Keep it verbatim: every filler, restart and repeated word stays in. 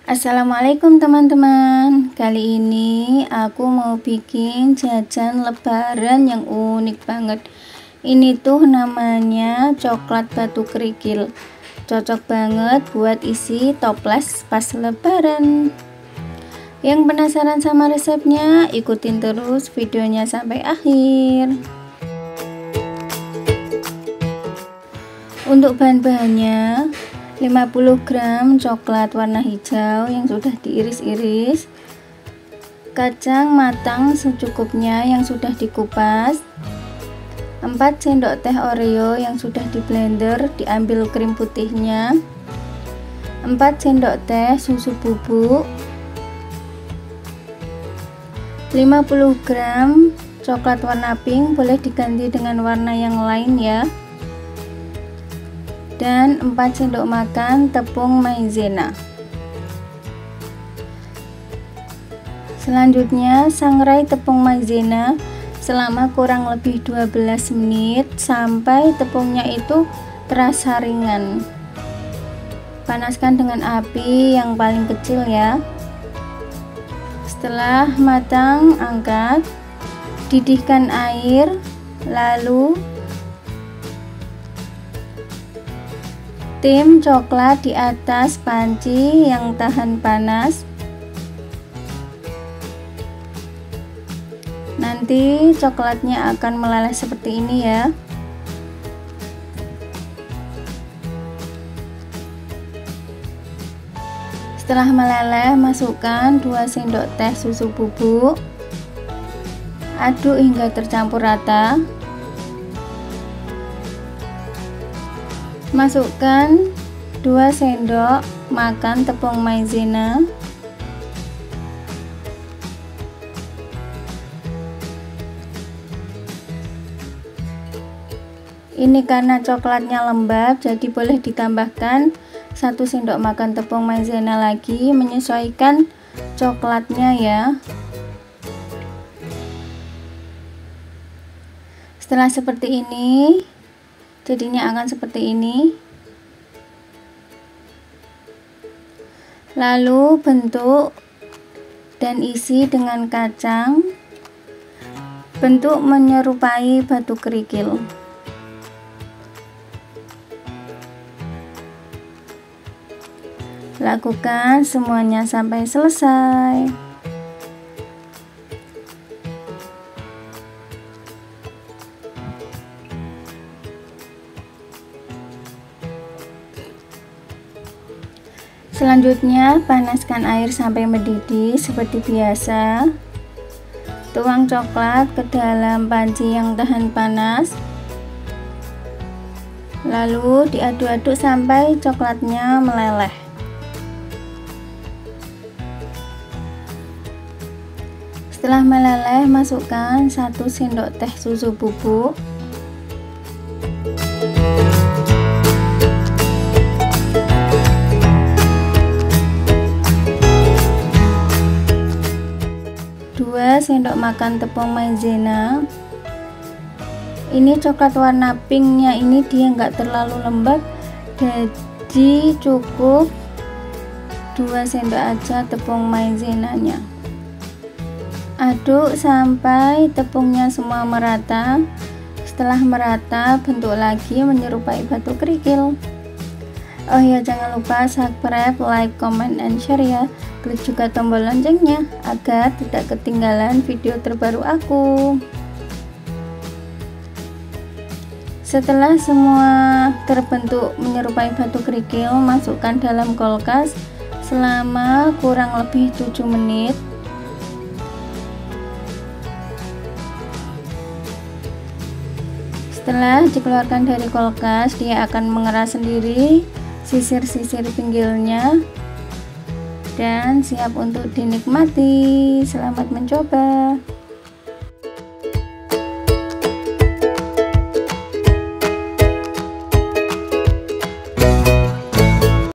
Assalamualaikum teman-teman. Kali ini aku mau bikin jajan lebaran yang unik banget. Ini tuh namanya coklat batu kerikil. Cocok banget buat isi toples pas lebaran. Yang penasaran sama resepnya, ikutin terus videonya sampai akhir. Untuk bahan-bahannya, lima puluh gram coklat warna hijau yang sudah diiris-iris, kacang matang secukupnya yang sudah dikupas, empat sendok teh Oreo yang sudah di blender, diambil krim putihnya, empat sendok teh susu bubuk, lima puluh gram coklat warna pink, boleh diganti dengan warna yang lain ya, dan empat sendok makan tepung maizena. Selanjutnya sangrai tepung maizena selama kurang lebih dua belas menit sampai tepungnya itu terasa ringan. Panaskan dengan api yang paling kecil ya. Setelah matang, angkat, didihkan air, lalu tim coklat di atas panci yang tahan panas. Nanti coklatnya akan meleleh seperti ini ya. Setelah meleleh, masukkan dua sendok teh susu bubuk. Aduk hingga tercampur rata. Masukkan dua sendok makan tepung maizena. Ini karena coklatnya lembab, jadi boleh ditambahkan satu sendok makan tepung maizena lagi, menyesuaikan coklatnya ya. Setelah seperti ini, jadinya akan seperti ini. Lalu bentuk dan isi dengan kacang, bentuk menyerupai batu kerikil. Lakukan semuanya sampai selesai. Selanjutnya, panaskan air sampai mendidih seperti biasa. Tuang coklat ke dalam panci yang tahan panas. Lalu diaduk-aduk sampai coklatnya meleleh. Setelah meleleh, masukkan satu sendok teh susu bubuk. dua sendok makan tepung maizena. Ini coklat warna pinknya ini dia nggak terlalu lembab, jadi cukup dua sendok aja tepung maizenanya. Aduk sampai tepungnya semua merata. Setelah merata, bentuk lagi menyerupai batu kerikil. Oh ya, jangan lupa subscribe, like, comment, and share ya. Klik juga tombol loncengnya agar tidak ketinggalan video terbaru aku. Setelah semua terbentuk menyerupai batu kerikil, masukkan dalam kulkas selama kurang lebih tujuh menit. Setelah dikeluarkan dari kulkas, dia akan mengeras sendiri sisir-sisir pinggirnya dan siap untuk dinikmati. Selamat mencoba.